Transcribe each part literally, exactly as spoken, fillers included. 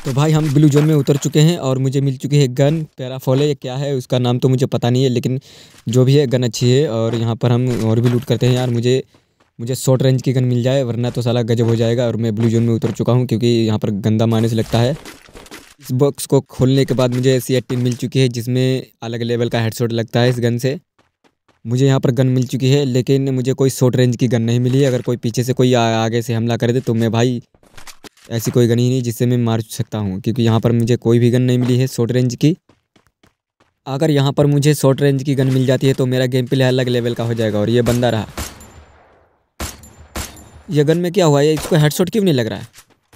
तो भाई हम ब्लू जोन में उतर चुके हैं और मुझे मिल चुकी है गन। पैराफॉल है या क्या है उसका नाम तो मुझे पता नहीं है, लेकिन जो भी है गन अच्छी है। और यहाँ पर हम और भी लूट करते हैं यार। मुझे मुझे शॉर्ट रेंज की गन मिल जाए वरना तो साला गजब हो जाएगा। और मैं ब्लू जोन में उतर चुका हूँ क्योंकि यहाँ पर गंदा मारने से लगता है। इस बॉक्स को खोलने के बाद मुझे सी एटीन मिल चुकी है जिसमें अलग लेवल का हेडशॉट लगता है इस गन से। मुझे यहाँ पर गन मिल चुकी है लेकिन मुझे कोई शॉर्ट रेंज की गन नहीं मिली है। अगर कोई पीछे से कोई आ, आगे से हमला कर दे तो मैं भाई ऐसी कोई गन ही नहीं जिससे मैं मार सकता हूँ, क्योंकि यहाँ पर मुझे कोई भी गन नहीं मिली है शॉर्ट रेंज की। अगर यहाँ पर मुझे शॉर्ट रेंज की गन मिल जाती है तो मेरा गेम प्ले अलग लेवल का हो जाएगा। और ये बंदा रहा, ये गन में क्या हुआ है, इसको हेडशॉट क्यों नहीं लग रहा है।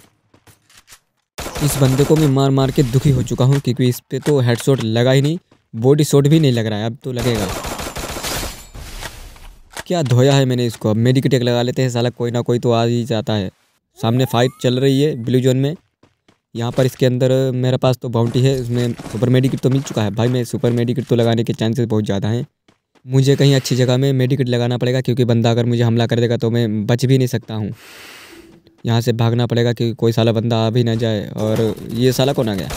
इस बंदे को मैं मार मार के दुखी हो चुका हूँ क्योंकि इस पर तो हेडशॉट लगा ही नहीं, बॉडी शॉट भी नहीं लग रहा है। अब तो लगेगा, क्या धोया है मैंने इसको। अब मेडिकेट एक लगा लेते हैं, साला कोई ना कोई तो आ ही जाता है। सामने फाइट चल रही है ब्लू जोन में। यहाँ पर इसके अंदर मेरे पास तो बाउंटी है, उसमें सुपर मेडिकेट तो मिल चुका है। भाई मैं सुपर मेडिकेट तो लगाने के चांसेस बहुत ज़्यादा हैं। मुझे कहीं अच्छी जगह में मेडिकेट लगाना पड़ेगा क्योंकि बंदा अगर मुझे हमला कर देगा तो मैं बच भी नहीं सकता हूँ। यहाँ से भागना पड़ेगा क्योंकि कोई साला बंदा आ भी ना जाए। और ये साला कौन आ गया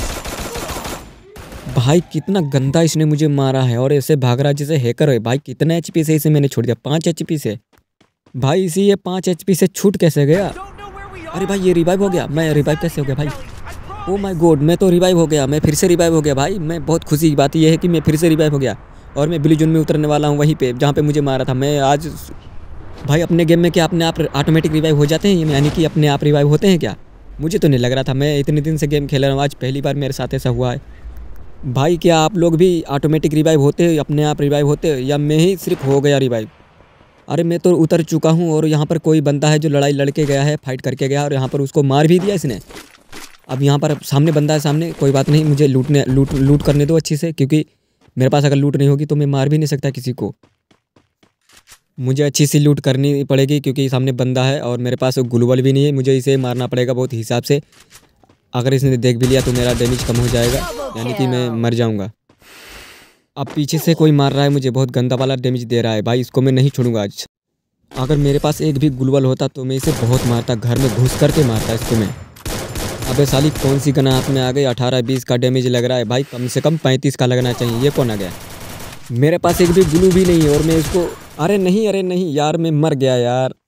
भाई, कितना गंदा इसने मुझे मारा है। और ऐसे भाग रहा जैसे हैकर है। भाई कितना एच पी से इसे मैंने छोड़ दिया, पाँच एच पी से। भाई इसी ये पाँच एच पी से छूट कैसे गया। अरे भाई ये रिवाइव हो गया, मैं रिवाइव कैसे हो गया भाई। ओ माय गॉड, मैं तो रिवाइव हो गया, मैं फिर से रिवाइव हो गया भाई। मैं बहुत खुशी की बात यह है कि मैं फिर से रिवाइव हो गया और मैं ब्लू जोन में उतरने वाला हूँ वहीं पे जहाँ पे मुझे मारा था। मैं आज भाई अपने गेम में क्या अपने आप ऑटोमेटिक रिवाइव हो जाते हैं, यानी कि अपने आप रिवाइव होते हैं क्या। मुझे तो नहीं लग रहा था, मैं इतने दिन से गेम खेल रहा हूँ, आज पहली बार मेरे साथ ऐसा हुआ है। भाई क्या आप लोग भी ऑटोमेटिक रिवाइव होते हैं, अपने आप रिवाइव होते हैं, या मैं ही सिर्फ हो गया रिवाइव। अरे मैं तो उतर चुका हूँ और यहाँ पर कोई बंदा है जो लड़ाई लड़के गया है, फाइट करके गया और यहाँ पर उसको मार भी दिया इसने। अब यहाँ पर सामने बंदा है, सामने कोई बात नहीं, मुझे लूटने लूट लूट करने दो अच्छी से, क्योंकि मेरे पास अगर लूट नहीं होगी तो मैं मार भी नहीं सकता किसी को। मुझे अच्छी सी लूट करनी पड़ेगी क्योंकि सामने बंदा है और मेरे पास ग्लूवल भी नहीं है। मुझे इसे मारना पड़ेगा बहुत हिसाब से। अगर इसने देख भी लिया तो मेरा डैमेज कम हो जाएगा, यानी कि मैं मर जाऊँगा। अब पीछे से कोई मार रहा है मुझे, बहुत गंदा वाला डैमेज दे रहा है भाई, इसको मैं नहीं छोड़ूंगा आज। अगर मेरे पास एक भी ग्लूवल होता तो मैं इसे बहुत मारता, घर में घुस करके मारता इसको मैं। अबे साली कौन सी गन हाथ में आ गई, अठारह बीस का डैमेज लग रहा है भाई, कम से कम पैंतीस का लगना चाहिए। ये कौन आ गया, मेरे पास एक भी ग्लू भी नहीं है और मैं इसको, अरे नहीं अरे नहीं यार मैं मर गया यार।